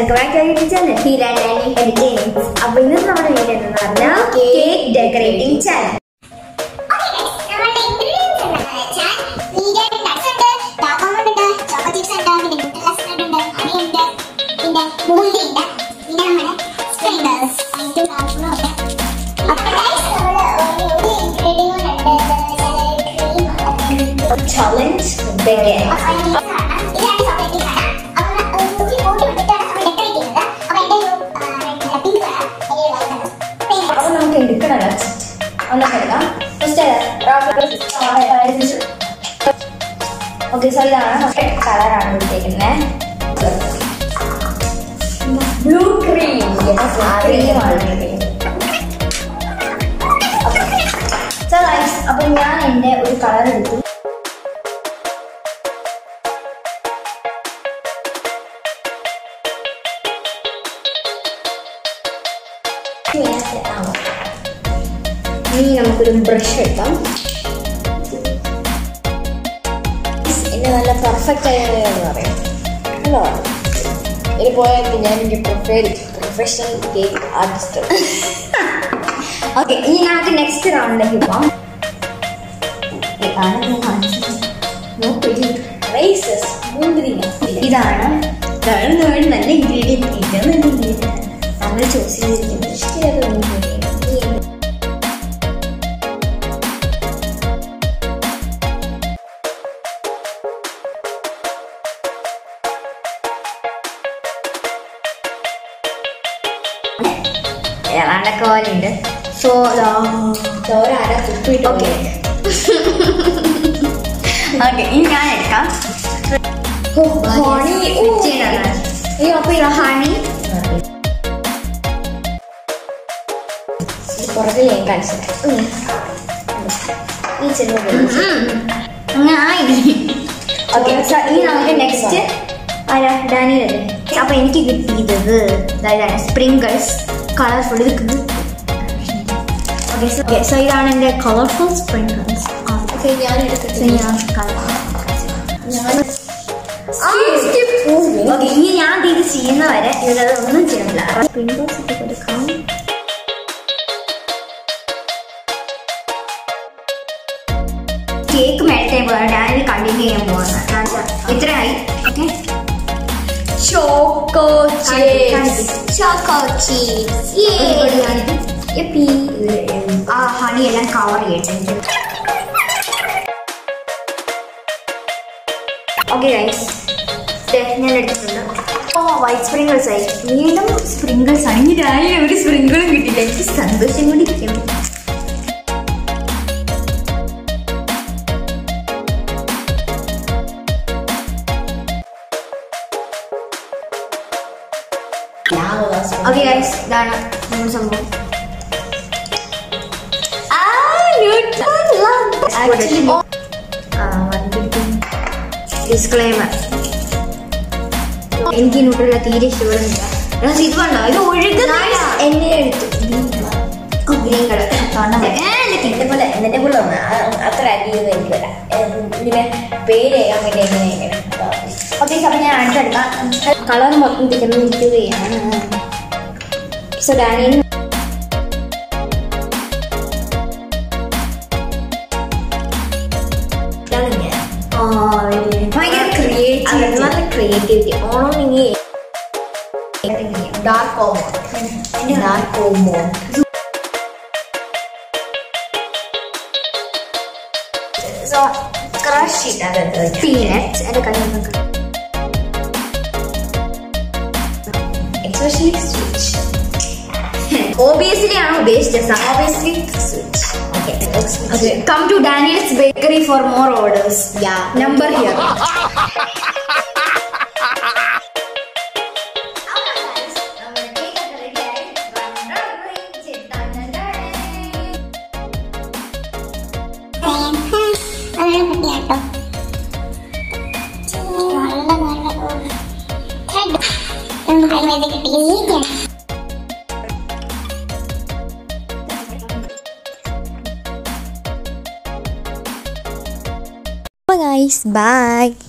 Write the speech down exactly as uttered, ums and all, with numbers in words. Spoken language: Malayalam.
അപ്പൊ ഇന്ന് നമ്മുടെ വീഡിയോ എന്ന് പറഞ്ഞാൽ cake decorating challenge. Challenge begin. അപ്പോൾ നമുക്ക് എടുക്കണല്ലോ ഒന്നൊക്കെ എടുക്കാം. ഫസ്റ്റ് ഓക്കെ, സോ ഇതാണ് ഫസ്റ്റ് കളറാണ് എടുത്തേക്കുന്നത്. ബ്ലൂ ക്രീം ക്രീമാണ്. സോ ഗൈസ്, അപ്പോൾ ഞാൻ എൻ്റെ ഒരു കളർ എടുത്തു. ഇനി നമുക്കൊരു ബ്രഷ് എടുക്കാം. എന്നെ നല്ല പെർഫെക്റ്റ് ആയെന്ന് പറയാം. ഹലോ, ഇനി പോയാൽ ഞാൻ എൻ്റെ profile professional cake artist. Okay, ഇനി നമുക്ക് നെക്സ്റ്റ് റൗണ്ടിലേക്ക് പോവാം. ഇതാണ് ഇതാണ് നല്ല ഇൻഗ്രീഡിയൻറ്റ്. ഇതാണ് ഇൻഗ്രീഡിയൻറ്റ് നമ്മൾ ചൂസ് ചെയ്തിരിക്കുന്നത്. ഇഷ്ടമുള്ള ഇൻഗ്രീഡിയൻറ്റ് ഏതാണ്ടൊക്കെ പോലെ ഉണ്ട്. സോ ചോരാരാ തുപ്പിട്ട്. ഓക്കെ ഓക്കെ, ഇനി ഞാൻ എടുക്കാം ഹണി. അപ്പൊ ഇത് ഹണി പുറത്ത് ഞാൻ കാണിച്ചിട്ട് ഈ ചെറിയ. ഓക്കെ, ഇനി നമുക്ക് നെക്സ്റ്റ് ആരാ ഡാനിയല്ലേ. അപ്പൊ എനിക്ക് കിട്ടിയത് അതായത് സ്പ്രിങ്കിൾസ് കളർഫുൾ. ഇത് ഓക്കെ, സോ ഇതാണ് എൻ്റെ കളർഫുൾ സ്പ്രിങ്കിൾസ്. ഓക്കെ, ഞാൻ ഓക്കെ, ഇനി ഞാൻ ഇത് ചെയ്യുന്നവരെ ഇവരത് ഒന്നും ചെയ്യുന്നില്ല. സ്പ്രിങ്കിൾസ് ഇട്ട് കൊടുക്കാം. കേക്ക് മെൽറ്റ് ആയി പോകാൻ ഡാനി കണ്ടിന്യൂ ചെയ്യാൻ പോകുന്നത്. ഇത്രയായി. Okay, choco choco cheese. ആ ഹണി എല്ലാം കവർ ചെയ്യട്ടെ. ഓക്കെ ഗൈസ്, ഞാൻ എടുത്തിട്ടുണ്ട്. ഓ, വൈറ്റ് സ്പ്രിങ്കിൾസ് ആയി. വീണ്ടും സ്പ്രിങ്കിൾസ് ആണ്. ഇനി ഡാനി ഒരു സ്പ്രിങ്കിളും കിട്ടില്ല. എനിക്ക് സന്തോഷം കൂടി ഇരിക്കണം. ഓക്കെ ഗൈസ്, ഇതാണ് നമ്മുടെ സംഭവം. ഡിസ്ക്ലെയിമർ, എനിക്ക് ന്യൂട്രല്ല തീരെ ഇഷ്ടപ്പെടുന്നില്ല. ഇത് കണ്ടോ, ഇത് ഒഴുകുന്ന എന്നെ എടുത്തു ഗ്രീൻ കളർ പോലെ എന്നെ പോലെ അത്ര അരിയൊന്നും എനിക്ക് വരാം. ഇങ്ങനെ പേര് ചെയ്യാൻ വേണ്ടി എങ്ങനെ എങ്ങനെ. ഓക്കെ, അപ്പം ഞാൻ അടുത്തെടുക്കാം. കളർ മൊത്തം തിരിഞ്ഞ് നിൽക്കുകയാണ്. സോ ഡാനി ഭയങ്കര ക്രിയേറ്റിവിറ്റി ക്രിയേറ്റിവിറ്റി ഓണം. ഇനി ഡാർക്ക് ഓമോ ഡാർക്ക് ഓമോ സോ ക്രഷ് ഇട്ടത് പീനട്സ്. എൻ്റെ കയ്യിൽ നോക്കാം. Especially sweet. Obviously, I am based. Obviously, switch. Okay. Okay. Come to Daniel's Bakery for more orders. Yeah. Number here. Guys, bye.